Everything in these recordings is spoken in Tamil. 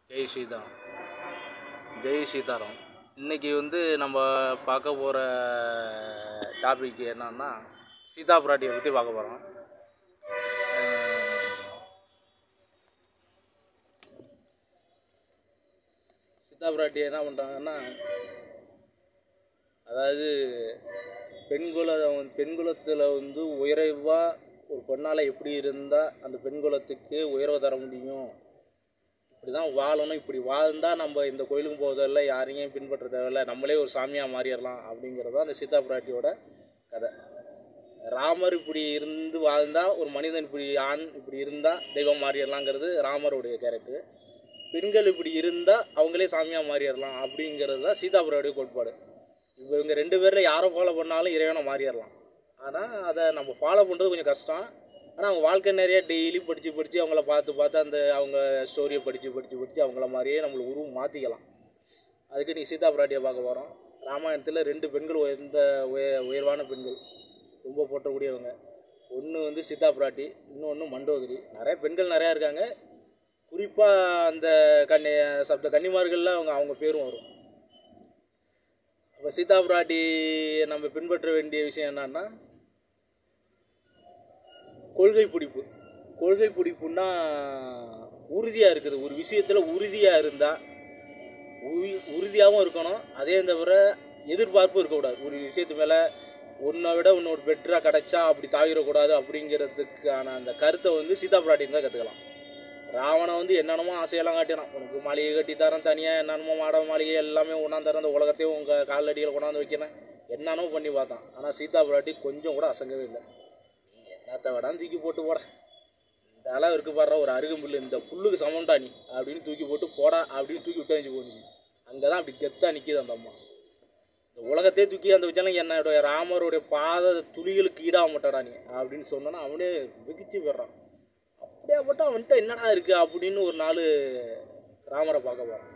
ஜெய் ஸ்ரீராம். ஜெய் சீதாராம். இன்றைக்கி நம்ம பார்க்க போகிற டாபிக் என்னன்னா சீதா பிராட்டியை பற்றி பார்க்க போகிறோம். சீதா பிராட்டி என்ன பண்ணுறாங்கன்னா, அதாவது பெண்குலத்தில் உயர்வாக ஒரு பெண்ணால் எப்படி இருந்தால் அந்த பெண்குலத்துக்கு உயர்வை தர முடியும், இப்படி தான் வாழணும், இப்படி வாழ்ந்தால் நம்ம இந்த கோயிலுக்கு போவதில்லை, யாரையும் பின்பற்ற தேவையில்லை, நம்மளே ஒரு சாமியாக மாறிடலாம் அப்படிங்கிறது தான் அந்த சீதா பிராட்டியோட கதை. ராமர் இப்படி இருந்து வாழ்ந்தால் ஒரு மனிதன் இப்படி இருந்தால் தெய்வம் மாறிடலாங்கிறது ராமருடைய கேரக்டர். பெண்கள் இப்படி இருந்தால் அவங்களே சாமியாக மாறிடலாம் அப்படிங்கிறது தான் சீதா பிராட்டியோட கோட்பாடு. இவங்க ரெண்டு பேரில் யாரை ஃபாலோ பண்ணாலும் இறைவனை மாறிடலாம். ஆனால் அதை நம்ம ஃபாலோ பண்ணுறது கொஞ்சம் கஷ்டம். ஆனால் அவங்க வாழ்க்கை நிறையா டெய்லி படித்து அவங்கள பார்த்து அந்த அவங்க ஸ்டோரியை படித்து அவங்கள மாதிரியே நம்மளை உருவம் மாற்றிக்கலாம். அதுக்கு நீ சீதா பிராட்டியை பார்க்க போகிறோம். ராமாயணத்தில் ரெண்டு பெண்கள் உயர்வான பெண்கள், ரொம்ப போற்றக்கூடியவங்க. ஒன்று சீதா பிராட்டி, இன்னொன்று மண்டோதரி. நிறைய பெண்கள் நிறையா இருக்காங்க. குறிப்பாக அந்த கன்னிமார்களில் அவங்க பேரும் வரும். இப்போ சீதா பிராட்டி நம்ம பின்பற்ற வேண்டிய விஷயம் என்னன்னா, கொள்கை பிடிப்புன்னா உறுதியாக இருக்குது. ஒரு விஷயத்தில் உறுதியாக இருந்தால் உறுதியாகவும் இருக்கணும், அதே தவிர எதிர்பார்ப்பும் இருக்கக்கூடாது. ஒரு விஷயத்து மேலே ஒன்றை விட இன்னொரு பெட்டராக கிடச்சா அப்படி தாவிடக்கூடாது அப்படிங்கிறதுக்கான அந்த கருத்தை சீதா பிராட்டின்னு தான் கற்றுக்கலாம். ராவணன் என்னென்னமோ ஆசையெல்லாம் காட்டினான், உனக்கு மாளிகை கட்டி தரேன், தனியாக என்னென்னமோ மாட மாளிகை எல்லாமே கொண்டாந்து தரேன், அந்த உலகத்தையும் உங்கள் காலடியில் கொண்டாந்து வைக்கிறேன், என்னென்னமோ பண்ணி பார்த்தான். ஆனால் சீதா பிராட்டி கொஞ்சம் கூட அசங்கவே இல்லை. என்னத்தை விடான்னு தூக்கி போட்டு போட, இந்த அளவு இருக்கு பாடுற ஒரு அருகம்புல், இந்த புல்லுக்கு சமம்டா நீ அப்படின்னு தூக்கி போட்டு போடா அப்படின்னு தூக்கி விட்டு வச்சு போச்சு. அங்கே தான் அப்படி கெத்தாக நிற்கிது அந்த அம்மா. இந்த உலகத்தையே தூக்கி அந்த வச்சாலும் என்னுடைய ராமருடைய பாத துளிகளுக்கு ஈடாக மாட்டாடா நீ அப்படின்னு சொன்னோன்னா அவனே விகிச்சு போடுறான். அப்படியே போட்டு அவன்கிட்ட என்னடா இருக்குது அப்படின்னு ஒரு நாள் ராமரை பார்க்க போகிறான்.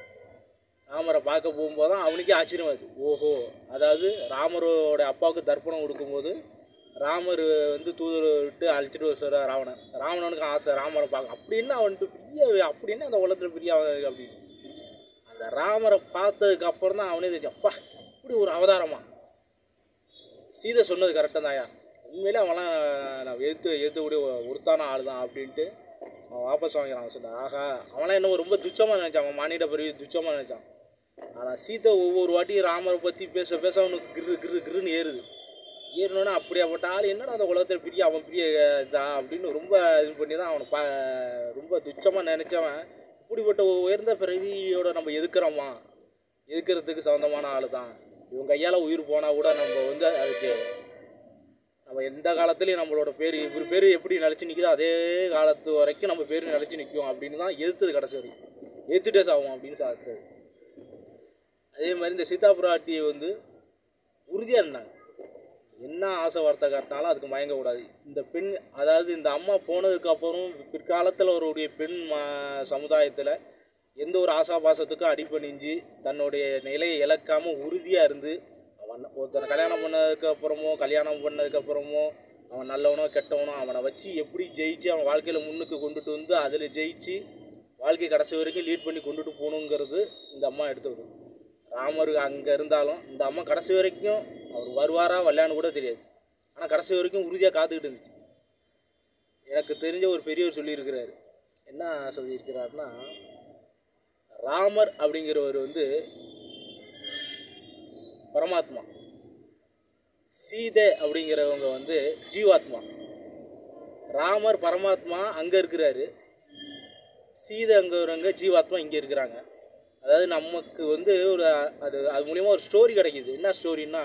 ராமரை பார்க்க போகும்போது தான் அவனுக்கே ஆச்சரியமாகுது. ஓஹோ, அதாவது ராமரோட அப்பாவுக்கு தர்ப்பணம் கொடுக்கும்போது ராமர் தூதர் விட்டு அழைச்சிட்டு வர ராவணனுக்கு ஆசை ராமரை பார்க்க, அப்படின்னு அவன்ட்டு பெரிய, அப்படின்னு அந்த உலகத்தில் பெரிய அப்படின்னு அந்த ராமரை பார்த்ததுக்கு அப்புறம் தான் அவனே தெரிஞ்சு, அப்பா இப்படி ஒரு அவதாரமா, சீதை சொன்னது கரெக்டாக தான்யா, உண்மையிலே அவன்லாம் நான் எழுத்தக்கூடிய ஒருத்தான ஆள் தான் அப்படின்ட்டு அவன் வாபஸ் வாங்கிறான். சொன்னான், ஆகா, அவன்லாம் என்ன ரொம்ப துச்சமாக நினச்சான், அவன் மானிட பெரிய துச்சமாக நினச்சான். ஆனால் சீதை ஒவ்வொரு வாட்டியும் ராமரை பற்றி பேச அவனுக்கு கிருன்னு ஏறினோன்னா அப்படியாப்பட்ட ஆள் என்னடா அந்த உலகத்தில் பெரிய, அவன் பெரிய தான் அப்படின்னு ரொம்ப இது பண்ணி தான் அவனை ரொம்ப துச்சமாக நினச்சவன், இப்படிப்பட்ட உயர்ந்த பிறவியோட நம்ம எதுக்கிறதுக்கு சொந்தமான ஆள் தான், இவன் கையால் உயிர் போனால் கூட நம்ம அதுக்கு நம்ம எந்த காலத்துலேயும் நம்மளோட இவர் பேர் எப்படி நிலச்சி நிற்குதோ அதே காலத்து வரைக்கும் நம்ம பேர் நிலச்சி நிற்கும் அப்படின்னு தான் எதிர்த்தது. கடைசி வரைக்கும் எதிர்த்துட்டே சாகும் அப்படின்னு சாத்தது. அதே மாதிரி இந்த சீதா பிராட்டியை உறுதியாக இருந்தாங்க. என்ன ஆசை வார்த்தை காட்டினாலும் அதுக்கு மயங்கக்கூடாது. இந்த பெண், அதாவது இந்த அம்மா போனதுக்கப்புறம் பிற்காலத்தில் அவருடைய பெண் சமுதாயத்தில் எந்த ஒரு ஆசாபாசத்துக்கும் அடிபணிஞ்சு தன்னுடைய நிலையை இழக்காமல் உறுதியாக இருந்து, அவன் ஒருத்தனை கல்யாணம் பண்ணதுக்கப்புறமோ அவன் நல்லவனோ கெட்டவனோ அவனை வச்சு எப்படி ஜெயிச்சு அவன் வாழ்க்கையில் முன்னுக்கு கொண்டுட்டு அதில் ஜெயிச்சு வாழ்க்கை கடைசி வரைக்கும் லீட் பண்ணி கொண்டுட்டு போகணுங்கிறது இந்த அம்மா எடுத்துவிடு. ராமர் அங்கே இருந்தாலும் இந்த அம்மா கடைசி வரைக்கும் அவர் வருவாரா வரலான்னு கூட தெரியாது, ஆனால் கடைசி வரைக்கும் உறுதியாக காத்துக்கிட்டு இருந்துச்சு. எனக்கு தெரிஞ்ச ஒரு பெரியவர் சொல்லியிருக்கிறாரு. என்ன சொல்லியிருக்கிறாருன்னா, ராமர் அப்படிங்கிறவர் பரமாத்மா, சீதை அப்படிங்கிறவங்க ஜீவாத்மா. ராமர் பரமாத்மா அங்கே இருக்கிறாரு, சீதை அங்கிறவங்க ஜீவாத்மா இங்கே இருக்கிறாங்க. அதாவது நமக்கு அது மூலியமாக ஒரு ஸ்டோரி கிடைக்கிது. என்ன ஸ்டோரின்னா,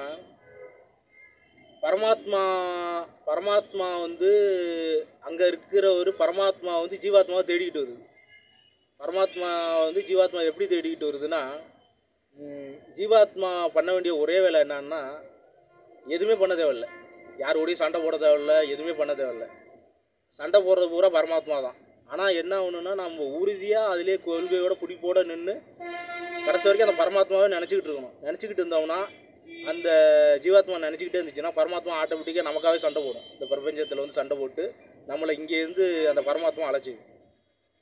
பரமாத்மா அங்கே இருக்கிற ஒரு பரமாத்மா ஜீவாத்மாவை தேடிக்கிட்டு வருது. பரமாத்மா ஜீவாத்மா எப்படி தேடிக்கிட்டு வருதுன்னா, ஜீவாத்மா பண்ண வேண்டிய ஒரே வேலை என்னன்னா, எதுவுமே பண்ண தேவையில்லை, யாரோடையும் சண்டை போட தேவையில்லை, எதுவுமே பண்ண தேவையில்லை. சண்டை போடுறது பூரா பரமாத்மா தான். ஆனால் என்ன ஒன்றுன்னா, நம்ம உறுதியாக அதிலே கொள்கையோட பிடிப்போட நின்று கடைசி வரைக்கும் அந்த பரமாத்மாவே நினச்சிக்கிட்டு இருந்தோம்னா, அந்த ஜீவாத்மா நினச்சிக்கிட்டே இருந்துச்சுன்னா பரமாத்மா ஆட்டோமேட்டிக்காக நமக்காகவே சண்டை போடும். இந்த பிரபஞ்சத்தில் சண்டை போட்டு நம்மளை இங்கேருந்து அந்த பரமாத்மா அழைச்சிக்கும்.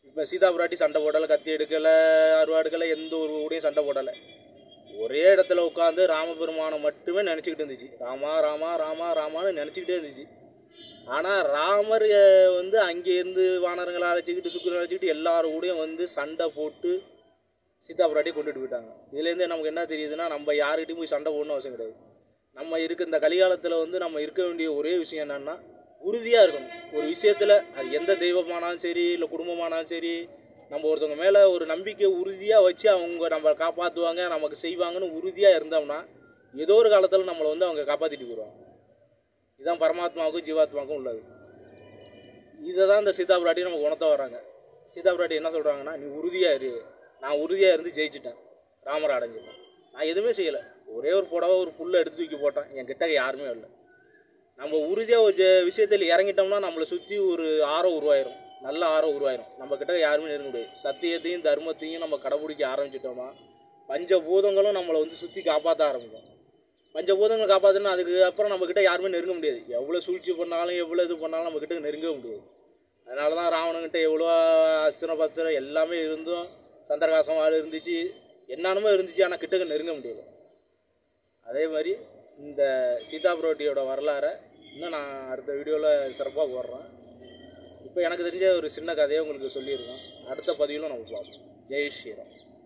இப்போ சீதா பிராட்டி சண்டை போடலை, கத்தி எடுக்கலை, அருவா எடுக்கலை, எந்த ஒரு கூடயும் சண்டை போடலை. ஒரே இடத்துல உட்காந்து ராமபெருமானை மட்டுமே நினச்சிக்கிட்டு இருந்துச்சு. ராமா ராமா ராமா ராமான்னு நினச்சிக்கிட்டே இருந்துச்சு. ஆனால் ராமர் வந்து அங்கேருந்து வானரங்களை அழைச்சிக்கிட்டு சுக்கிரனை அழைச்சிக்கிட்டு எல்லாரும் கூடயும் வந்து சண்டை போட்டு சீதா பிராட்டியை கொண்டுட்டு போயிட்டாங்க. இதுலேருந்து நமக்கு என்ன தெரியுதுன்னா, நம்ம யாருக்கிட்டையும் போய் சண்டை போடணும் அவசியம் கிடையாது. நம்ம இந்த கலிகாலத்தில் வந்து நம்ம இருக்க வேண்டிய ஒரே விஷயம் என்னென்னா, உறுதியாக இருக்கணும். ஒரு விஷயத்தில் அது எந்த தெய்வமானாலும் சரி, இல்லை குடும்பமானாலும் சரி, நம்ம ஒருத்தவங்க மேலே ஒரு நம்பிக்கை உறுதியாக வச்சு அவங்க நம்ம காப்பாற்றுவாங்க, நமக்கு செய்வாங்கன்னு உறுதியாக இருந்தோம்னா ஏதோ ஒரு காலத்தில் நம்மளை வந்து அவங்க காப்பாற்றிட்டு போயிடுவாங்க. இதுதான் பரமாத்மாவுக்கும் ஜீவாத்மாவுக்கும் உள்ளது. இதை தான் இந்த சீதா பிராட்டி நமக்கு உணர்த்த வராங்க. சீதா பிராட்டி என்ன சொல்கிறாங்கன்னா, நீ உறுதியாக இரு, நான் உறுதியாக இருந்து ஜெயிச்சிட்டேன், ராமரை அடைஞ்சிட்டேன், நான் எதுவுமே செய்யலை, ஒரே ஒரு புடவை ஒரு புல்லை எடுத்து தூக்கி போட்டேன், என் கிட்ட யாருமே இல்லை. நம்ம உறுதியாக ஒரு விஷயத்தில் இறங்கிட்டோம்னா நம்மளை சுற்றி ஒரு ஆரம் உருவாயிரும், நல்ல ஆரம் உருவாயிரும். நம்ம கிட்ட யாருமே நெருங்க முடியாது. சத்தியத்தையும் தர்மத்தையும் நம்ம கடைபிடிக்க ஆரம்பிச்சிட்டோம்னா பஞ்சபூதங்களும் நம்மளை வந்து சுற்றி காப்பாற்ற ஆரம்பிக்கும். பஞ்சபூதங்களை காப்பாற்றினா அதுக்கப்புறம் நம்மக்கிட்ட யாருமே நெருங்க முடியாது. எவ்வளோ சூழ்ச்சி பண்ணாலும் எவ்வளோ இது பண்ணாலும் நம்மக்கிட்ட நெருங்க முடியாது. அதனால தான் ராவணங்கிட்ட எவ்வளோ அஸ்திரம் பஸ்திரம் எல்லாமே இருந்தும், சந்திரகாசமாக இருந்துச்சு, என்னென்னமோ இருந்துச்சு, ஆனால் கிட்டக்க நெருங்க முடியலை. அதே மாதிரி இந்த சீதா பிராட்டியோட வரலாறை இன்னும் நான் அடுத்த வீடியோவில் சிறப்பாக போடுறேன். இப்போ எனக்கு தெரிஞ்ச ஒரு சின்ன கதையை உங்களுக்கு சொல்லியிருக்கேன். அடுத்த பதிவிலும் நம்ம பார்ப்போம். ஜெய் ஸ்ரீராம்.